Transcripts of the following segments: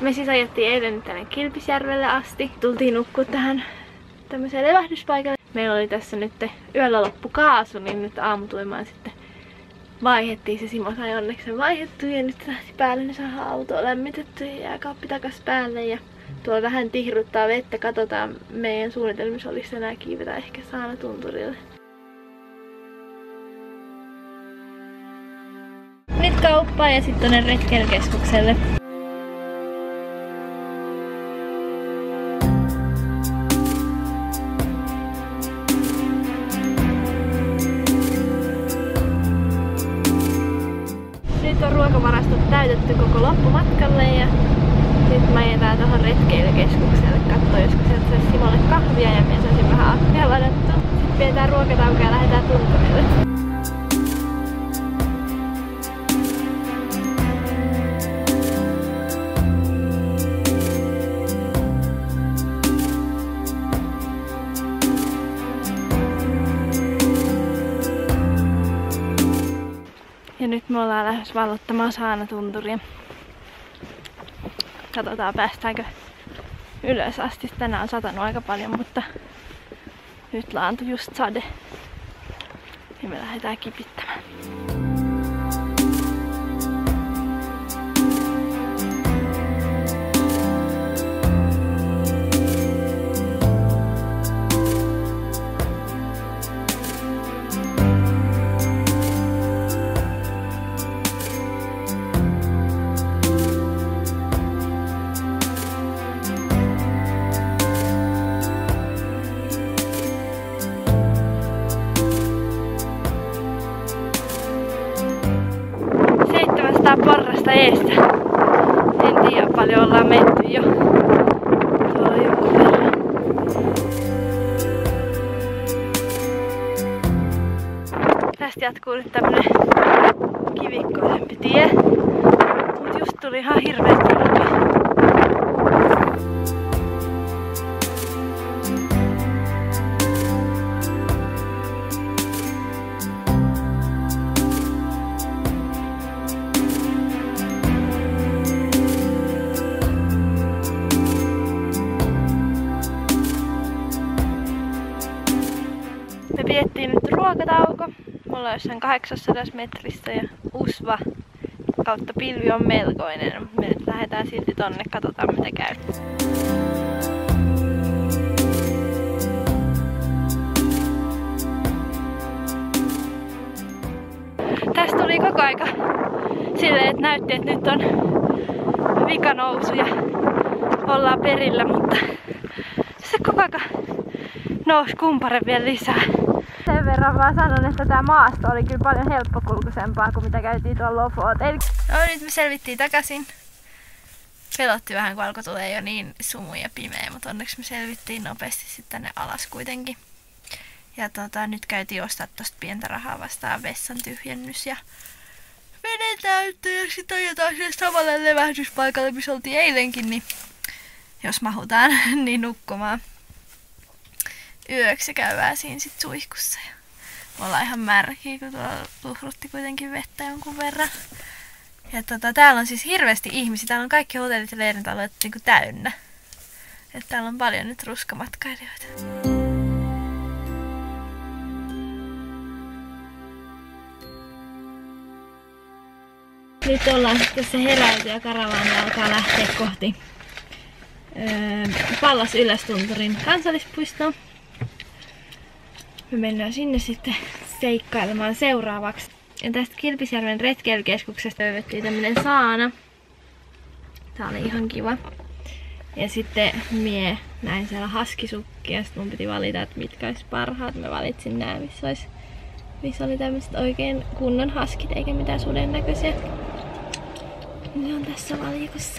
Me siis ajettiin eilen tänne Kilpisjärvelle asti. Tultiin nukkua tähän tämmöiseen levähdyspaikalle. Meillä oli tässä nyt yöllä loppu kaasu, niin nyt aamutuimaan sitten vaihettiin. Se Simo sai onneksi sen vaihettua ja nyt lähti päälle, niin saadaan autoa lämmitetty ja jääkaappi takas päälle. Ja tuolla vähän tihruttaa vettä, katsotaan, meidän suunnitelmissa olisi tänään kiivetä ehkä Saanatunturille. Nyt kauppaan ja sitten tonne retkeilykeskukselle. Nyt on ruokavarastot täytetty koko loppumatkalle ja nyt mä ajetaan tuohon retkeilykeskukselle kattoo, josko sieltä saisi Simolle kahvia ja me saisin vähän akkea ladattua. Sitten pidetään ruokataukoa ja lähdetään tunturille. Ja nyt me ollaan lähes vallottamaan Saanatunturia. Katsotaan päästäänkö ylös asti. Tänään on satanut aika paljon, mutta nyt laantui just sade. Ja me lähdetään kipittämään. Porrasta eestä. En tiedä, paljon ollaan menty jo. Tuolla on joku verran. Tästä jatkuu nyt tämmönen kivikkoisempi tie. Mut just tuli ihan hirveä talvi. Me pidettiin nyt ruokatauko. Me ollaan jossain 800 metrissä ja usva kautta pilvi on melkoinen. Me nyt lähdetään silti tonne, katsotaan mitä käy. Tästä tuli koko aika silleen, että näytti, että nyt on vikanousu ja ollaan perillä, mutta se koko aika nousi kumpare vielä lisää. Sen verran vaan sanon, että tää maasto oli kyllä paljon helppokulkuisempaa kuin mitä käytiin tuolla Lofoten. No nyt me selvittiin takaisin. Pelotti vähän, kun alkoi tulee jo niin sumu ja pimeä, mutta onneksi me selvittiin nopeasti sitten tänne alas kuitenkin. Ja nyt käytiin ostaa tosta pientä rahaa vastaan vessan tyhjennys ja veden täyttö ja sitten ajetaan sinne samalle levähdyspaikalle, missä oltiin eilenkin, niin jos mahutaan, niin nukkumaan yöksi käydään siinä sit suihkussa. Ja me ollaan ihan märkiä, kun tuolla tuhrutti kuitenkin vettä jonkun verran. Ja täällä on siis hirveästi ihmisiä. Täällä on kaikki hotellit ja leirintalot niinku täynnä. Et täällä on paljon nyt ruskamatkailijoita. Nyt ollaan tässä heräilty ja karavaani alkaa lähteä kohti Pallas Yllästunturin kansallispuistoa. Me mennään sinne sitten seikkailemaan seuraavaksi. Ja tästä Kilpisjärven retkeilykeskuksesta löydettiin tämmönen saana. Tää oli ihan kiva. Ja sitten mie näin siellä haskisukkia ja sit mun piti valita, että mitkä olisi parhaat. Mä valitsin nää, missä oli tämmöiset oikein kunnon haskit eikä mitään suden näköisiä. Ne on tässä valikossa.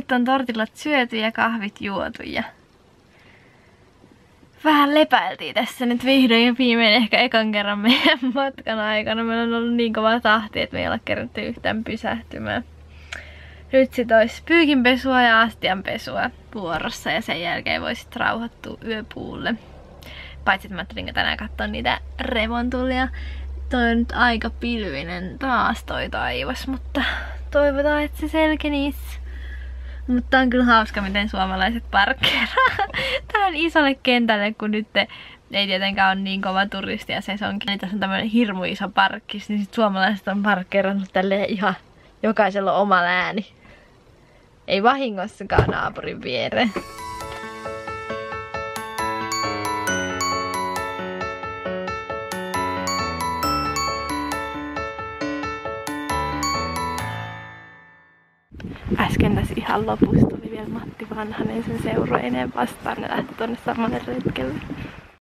nyt on tortillat syöty ja kahvit juotu ja vähän lepäiltiin tässä nyt vihdoin ja viimein ehkä ekan kerran meidän matkan aikana. Meillä on ollut niin kova tahti, että me ei olla kerätty yhtään pysähtymään. Nyt sit olisi pyykinpesua ja astianpesua vuorossa ja sen jälkeen voisi rauhoittua yöpuulle. Paitsi että mä ajattelin tänään katsoa niitä revontulia. Toi on nyt aika pilvinen taas toi taivas, mutta toivotaan, että se selkenisi. Mutta on kyllä hauska, miten suomalaiset parkkeeraa tähän isolle kentälle, kun nyt ei tietenkään ole niin kova turisti ja sesonkin. Niin tässä on tämmönen hirmu iso parkkis, niin sit suomalaiset on parkkeerannut tälleen ihan jokaisella on oma ääni. Ei vahingossakaan naapurin viereen. Äsken tässä ihan lopussa tuli vielä Matti Vanhanen sen seurueineen vastaan. Ne lähti tonne samalle retkelle.